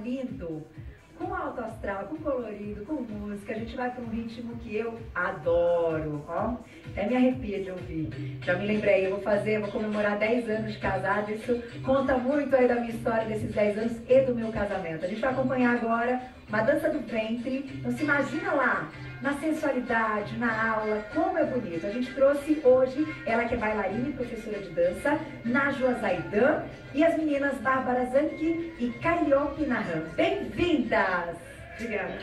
lindo, com alto astral, com colorido, com música. A gente vai para um ritmo que eu adoro, ó. Até me arrepia de ouvir. Já me lembrei, eu vou comemorar 10 anos de casado. Isso conta muito aí da minha história desses 10 anos e do meu casamento. A gente vai acompanhar agora uma dança do ventre. Então se imagina lá, na sensualidade, na aula, como é bonito. A gente trouxe hoje ela que é bailarina e professora de dança, Najwa Zaidan, e as meninas Bárbara Zanchi e Calliope Nahan. Bem-vindas! Obrigada.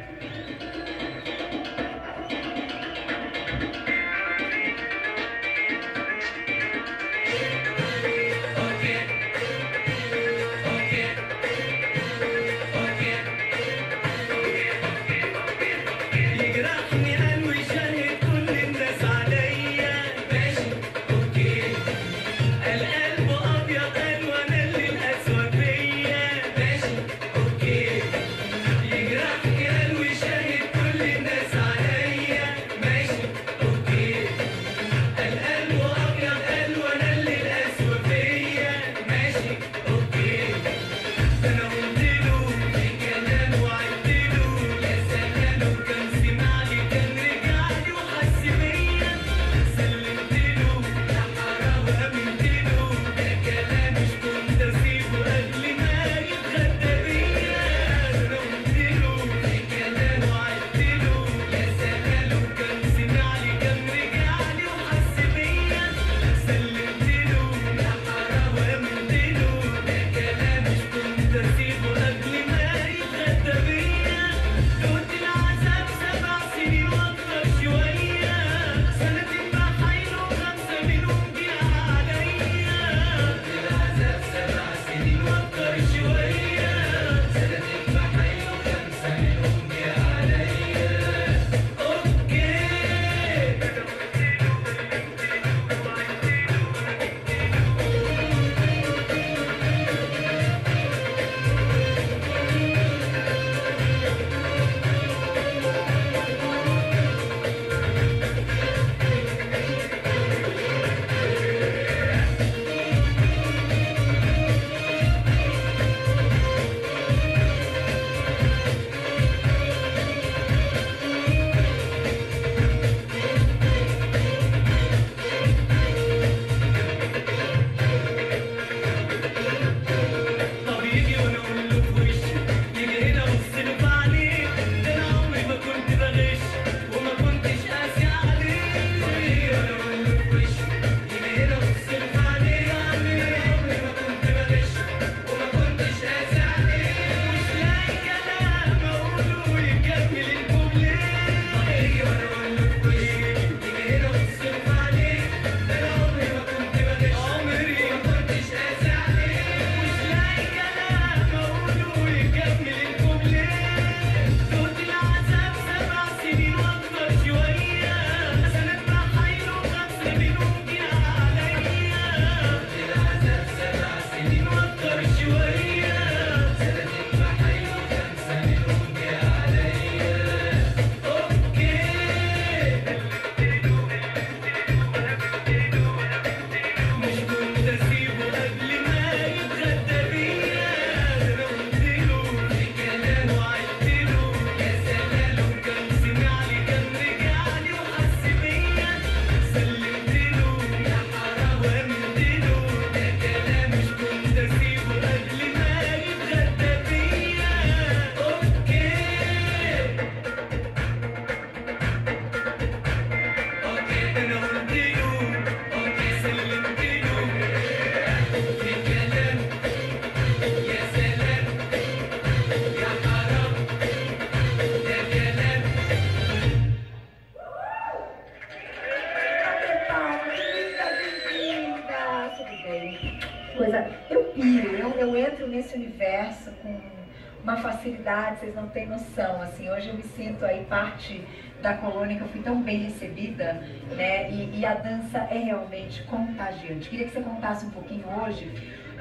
Eu entro nesse universo com uma facilidade, vocês não têm noção, assim, hoje eu me sinto aí parte da colônia, que eu fui tão bem recebida, né, e a dança é realmente contagiante. Queria que você contasse um pouquinho hoje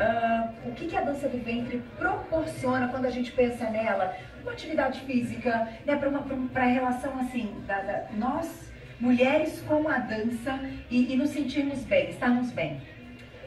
o que a dança do ventre proporciona quando a gente pensa nela, uma atividade física, né, para a relação, assim, nós, mulheres com a dança e nos sentirmos bem, estarmos bem.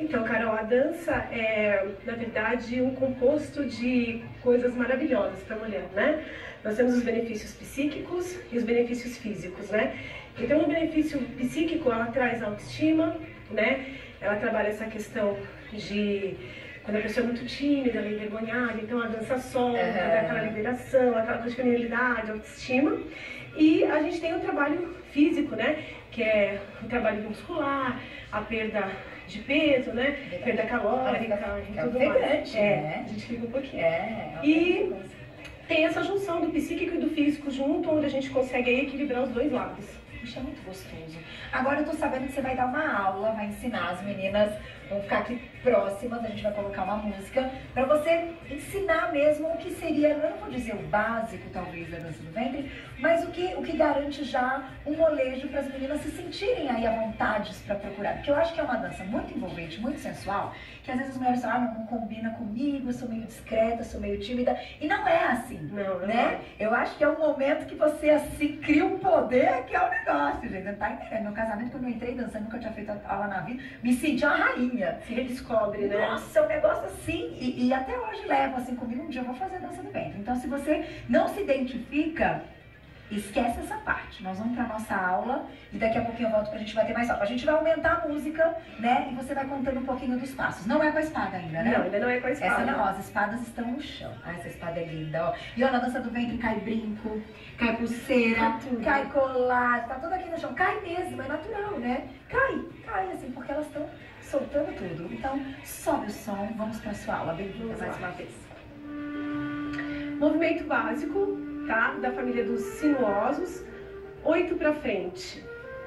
Então, Carol, a dança é, na verdade, um composto de coisas maravilhosas para a mulher, né? Nós temos os benefícios psíquicos e os benefícios físicos, né? Então, o benefício psíquico, ela traz autoestima, né? Ela trabalha essa questão de quando a pessoa é muito tímida, ela é envergonhada, então a dança solta, dá aquela liberação, aquela disponibilidade, autoestima. E a gente tem o trabalho físico, né? Que é o trabalho muscular, a perda de peso, né? Perda calórica e tudo mais. Né? A gente fica um pouquinho. E tem essa junção do psíquico e do físico junto, onde a gente consegue aí equilibrar os dois lados. Puxa, é muito gostoso. Agora eu tô sabendo que você vai dar uma aula, vai ensinar as meninas, vão ficar aqui próximas, a gente vai colocar uma música, pra você ensinar mesmo o que seria, eu não vou dizer o básico talvez da dança do ventre, mas o que garante já um molejo para as meninas se sentirem aí à vontade pra procurar. Porque eu acho que é uma dança muito envolvente, muito sensual, que às vezes as mulheres falam, não combina comigo, eu sou meio discreta, sou meio tímida, e não é assim, né? Eu acho que é um momento que você assim cria um poder que é o negócio, gente. Não tá entendendo? Meu casamento, quando eu entrei dançando, nunca tinha feito aula na vida, me senti uma rainha. Se redescobre, né? Nossa, é um negócio assim, e até hoje levo assim comigo, um dia eu vou fazer dança do ventre. Então, se você não se identifica, esquece essa parte. Nós vamos pra nossa aula e daqui a pouquinho eu volto pra gente bater mais papo. A gente vai aumentar a música, né? E você vai contando um pouquinho dos passos. Não é com a espada ainda, né? Não, ainda não é com a espada. Essa não, as espadas estão no chão. Ah, essa espada é linda, ó. E ó, na dança do ventre cai brinco, cai pulseira, cai colar, tá tudo aqui no chão. Cai mesmo, é natural, né? Cai assim, porque elas estão soltando tudo. Então, sobe o som, vamos pra sua aula. Bem-vinda mais uma vez. Movimento básico, tá? Da família dos sinuosos, 8 pra frente.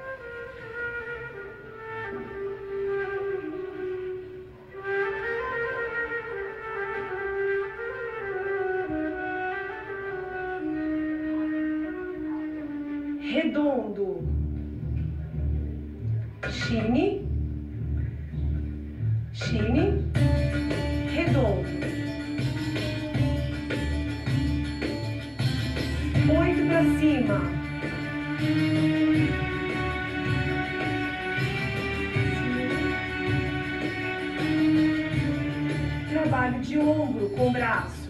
Redondo, chine, redondo. 8 pra cima. Trabalho de ombro com o braço.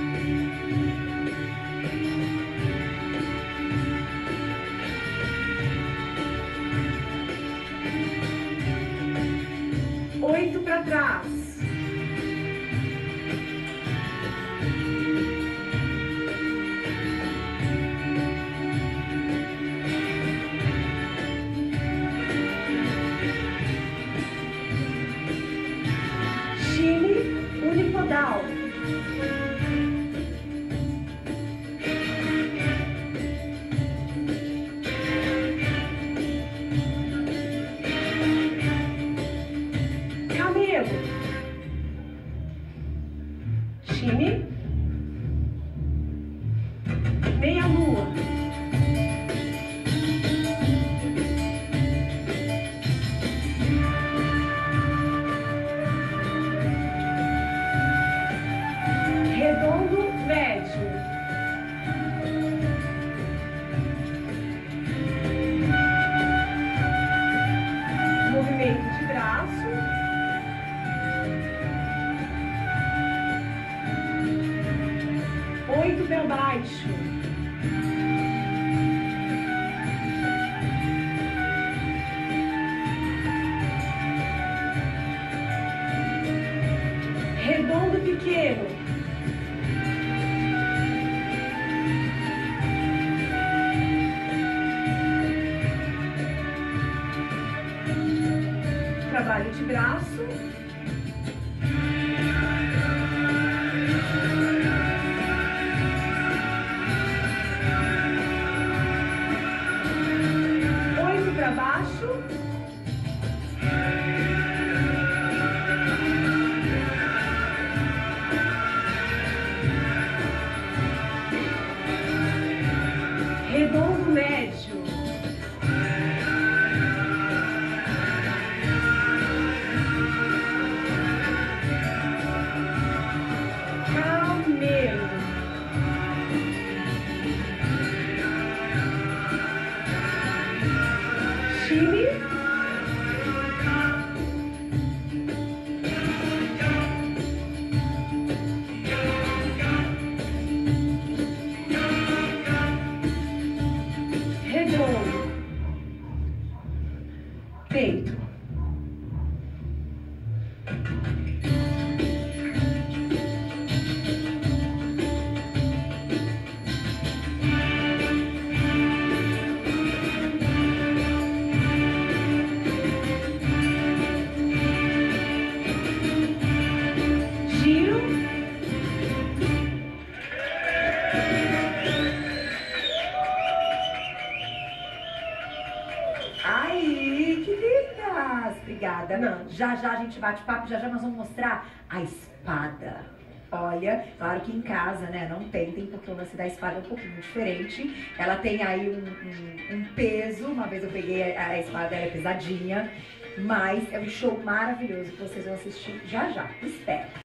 Oito para trás. Unipodal. Camelo. Chine. Meia lua. Redondo médio. Movimento de braço. Oito para baixo. Redondo pequeno. Trabalho de braço. Oito para baixo. Redondo médio. Camelo. Chine. obrigada. Não. Já já a gente bate papo, já já nós vamos mostrar a espada. Olha, claro que em casa, né, não tentem, porque o lance da espada é um pouquinho diferente. Ela tem aí um peso, uma vez eu peguei a espada, ela é pesadinha, mas é um show maravilhoso que vocês vão assistir já já. Espero.